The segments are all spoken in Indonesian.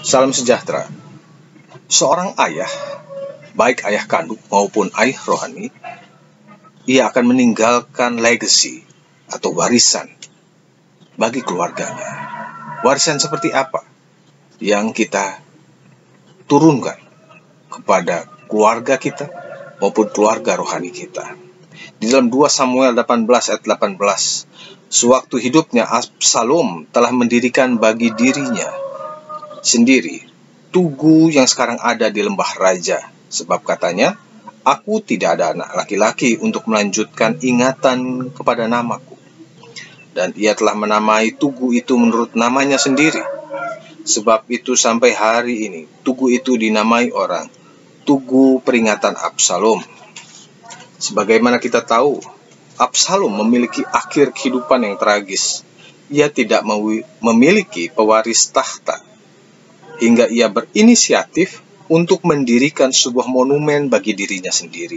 Salam sejahtera. Seorang ayah, baik ayah kandung maupun ayah rohani, ia akan meninggalkan legacy atau warisan bagi keluarganya. Warisan seperti apa yang kita turunkan kepada keluarga kita maupun keluarga rohani kita? Di dalam 2 Samuel 18 ayat 18, sewaktu hidupnya Absalom telah mendirikan bagi dirinya sendiri tugu yang sekarang ada di lembah raja, sebab katanya, aku tidak ada anak laki-laki untuk melanjutkan ingatan kepada namaku. Dan ia telah menamai tugu itu menurut namanya sendiri. Sebab itu sampai hari ini tugu itu dinamai orang Tugu Peringatan Absalom. Sebagaimana kita tahu, Absalom memiliki akhir kehidupan yang tragis. Ia tidak memiliki pewaris tahta, hingga ia berinisiatif untuk mendirikan sebuah monumen bagi dirinya sendiri.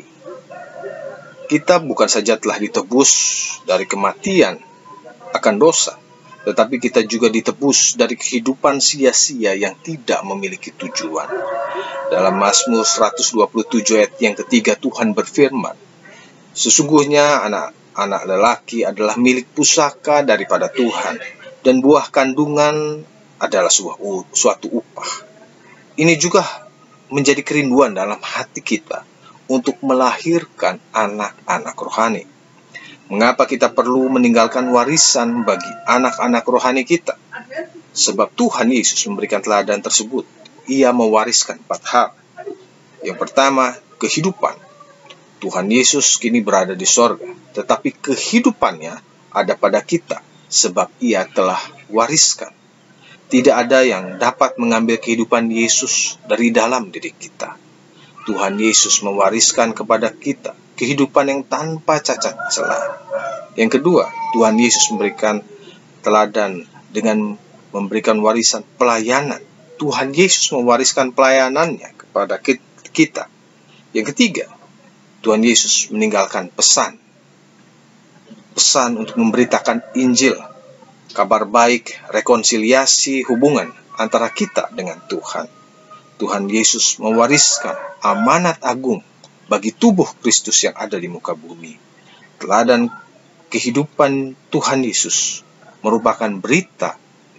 Kita bukan saja telah ditebus dari kematian akan dosa, tetapi kita juga ditebus dari kehidupan sia-sia yang tidak memiliki tujuan. Dalam Mazmur 127 ayat yang ketiga, Tuhan berfirman, sesungguhnya anak-anak lelaki adalah milik pusaka daripada Tuhan, dan buah kandungan adalah suatu upah. Ini juga menjadi kerinduan dalam hati kita untuk melahirkan anak-anak rohani. Mengapa kita perlu meninggalkan warisan bagi anak-anak rohani kita? Sebab Tuhan Yesus memberikan teladan tersebut. Ia mewariskan 4 hal. Yang pertama, kehidupan. Tuhan Yesus kini berada di sorga, tetapi kehidupannya ada pada kita, sebab ia telah wariskan. Tidak ada yang dapat mengambil kehidupan Yesus dari dalam diri kita. Tuhan Yesus mewariskan kepada kita kehidupan yang tanpa cacat celah. Yang kedua, Tuhan Yesus memberikan teladan dengan memberikan warisan pelayanan. Tuhan Yesus mewariskan pelayanannya kepada kita. Yang ketiga, Tuhan Yesus meninggalkan pesan untuk memberitakan Injil, kabar baik, rekonsiliasi hubungan antara kita dengan Tuhan. Tuhan Yesus mewariskan amanat agung bagi tubuh Kristus yang ada di muka bumi. Teladan kehidupan Tuhan Yesus merupakan berita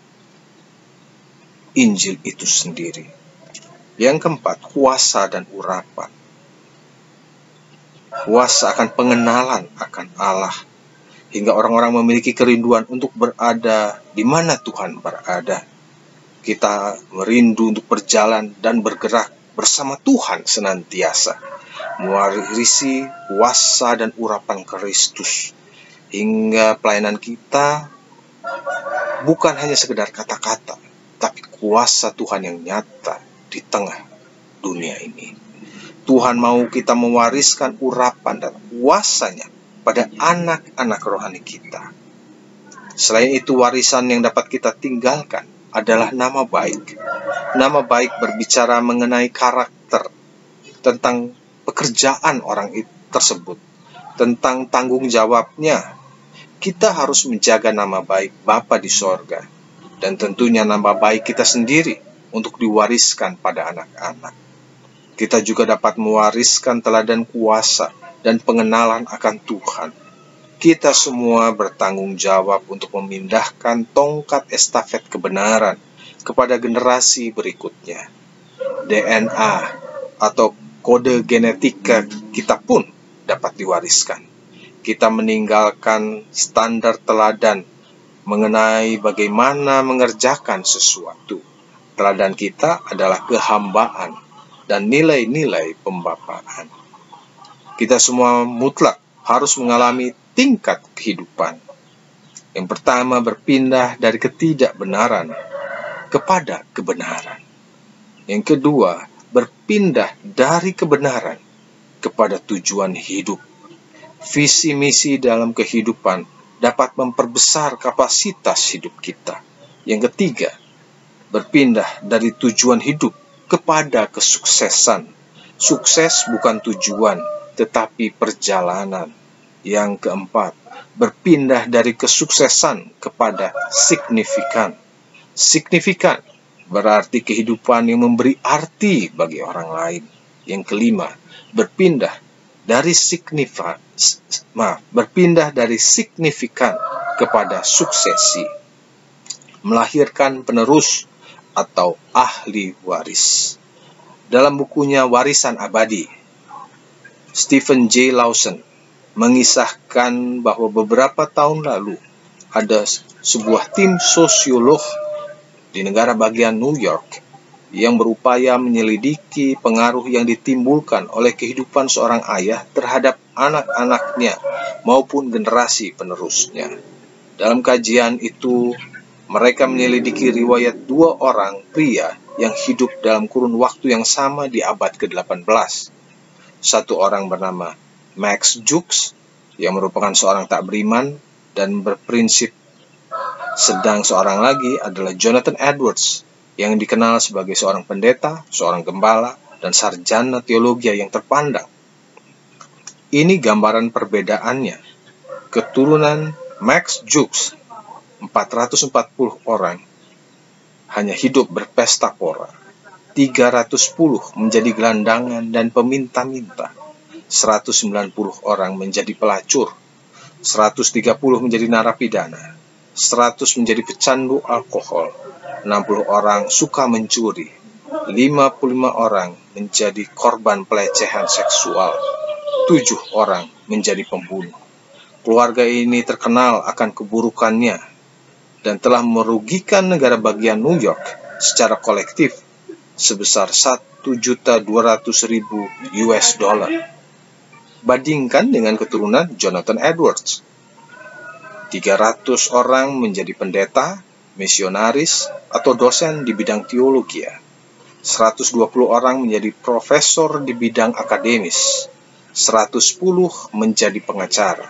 Injil itu sendiri. Yang keempat, kuasa dan urapan. Kuasa akan pengenalan akan Allah, hingga orang-orang memiliki kerinduan untuk berada di mana Tuhan berada. Kita merindu untuk berjalan dan bergerak bersama Tuhan senantiasa, mewarisi kuasa dan urapan Kristus, hingga pelayanan kita bukan hanya sekedar kata-kata, tapi kuasa Tuhan yang nyata di tengah dunia ini. Tuhan mau kita mewariskan urapan dan kuasanya pada anak-anak rohani kita. Selain itu, warisan yang dapat kita tinggalkan adalah nama baik. Nama baik berbicara mengenai karakter, tentang pekerjaan orang tersebut, tentang tanggung jawabnya. Kita harus menjaga nama baik Bapa di sorga, dan tentunya nama baik kita sendiri untuk diwariskan pada anak-anak. Kita juga dapat mewariskan teladan kuasa dan pengenalan akan Tuhan. Kita semua bertanggung jawab untuk memindahkan tongkat estafet kebenaran kepada generasi berikutnya. DNA atau kode genetika kita pun dapat diwariskan. Kita meninggalkan standar teladan mengenai bagaimana mengerjakan sesuatu. Teladan kita adalah kehambaan dan nilai-nilai pembapaan. Kita semua mutlak harus mengalami tingkat kehidupan. Yang pertama, berpindah dari ketidakbenaran kepada kebenaran. Yang kedua, berpindah dari kebenaran kepada tujuan hidup. Visi misi dalam kehidupan dapat memperbesar kapasitas hidup kita. Yang ketiga, berpindah dari tujuan hidup kepada kesuksesan. Sukses bukan tujuan, tetapi perjalanan. Yang keempat, berpindah dari kesuksesan kepada signifikan. Signifikan berarti kehidupan yang memberi arti bagi orang lain. Yang kelima, berpindah dari signifikan kepada suksesi, melahirkan penerus atau ahli waris. Dalam bukunya Warisan Abadi, Stephen J. Lawson mengisahkan bahwa beberapa tahun lalu ada sebuah tim sosiolog di negara bagian New York yang berupaya menyelidiki pengaruh yang ditimbulkan oleh kehidupan seorang ayah terhadap anak-anaknya maupun generasi penerusnya. Dalam kajian itu, mereka menyelidiki riwayat dua orang pria yang hidup dalam kurun waktu yang sama di abad ke-18. Satu orang bernama Max Jukes, yang merupakan seorang tak beriman dan berprinsip, sedang seorang lagi adalah Jonathan Edwards, yang dikenal sebagai seorang pendeta, seorang gembala, dan sarjana teologi yang terpandang. Ini gambaran perbedaannya. Keturunan Max Jukes, 440 orang, hanya hidup berpesta pora. 310 menjadi gelandangan dan peminta-minta. 190 orang menjadi pelacur. 130 menjadi narapidana. 100 menjadi pecandu alkohol. 60 orang suka mencuri. 55 orang menjadi korban pelecehan seksual. 7 orang menjadi pembunuh. Keluarga ini terkenal akan keburukannya dan telah merugikan negara bagian New York secara kolektif sebesar 1.200.000 US dollar. Bandingkan dengan keturunan Jonathan Edwards. 300 orang menjadi pendeta, misionaris, atau dosen di bidang teologi. 120 orang menjadi profesor di bidang akademis. 110 menjadi pengacara.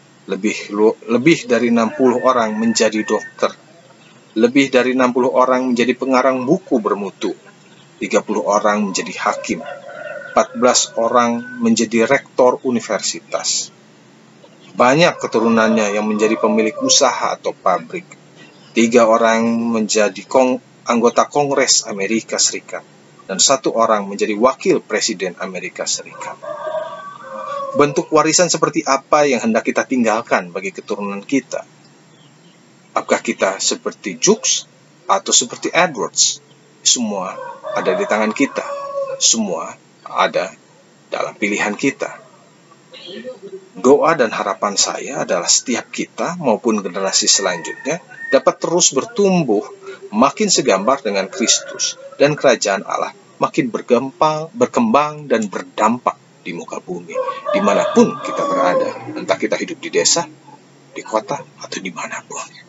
Lebih dari 60 orang menjadi dokter. Lebih dari 60 orang menjadi pengarang buku bermutu. 30 orang menjadi hakim. 14 orang menjadi rektor universitas. Banyak keturunannya yang menjadi pemilik usaha atau pabrik. 3 orang menjadi anggota Kongres Amerika Serikat, dan 1 orang menjadi wakil Presiden Amerika Serikat. Bentuk warisan seperti apa yang hendak kita tinggalkan bagi keturunan kita? Apakah kita seperti Jukes atau seperti Edwards? Semua ada di tangan kita. Semua ada dalam pilihan kita. Doa dan harapan saya adalah setiap kita maupun generasi selanjutnya dapat terus bertumbuh makin segambar dengan Kristus dan kerajaan Allah makin berkembang dan berdampak di muka bumi dimanapun kita berada, entah kita hidup di desa, di kota, atau dimanapun.